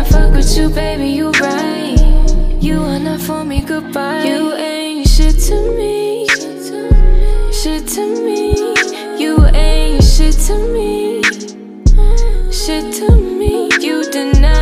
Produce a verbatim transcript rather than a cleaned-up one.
I fuck with you, baby, you right. You are not for me, goodbye. You ain't shit to me, shit to me. You ain't shit to me, shit to me. You deny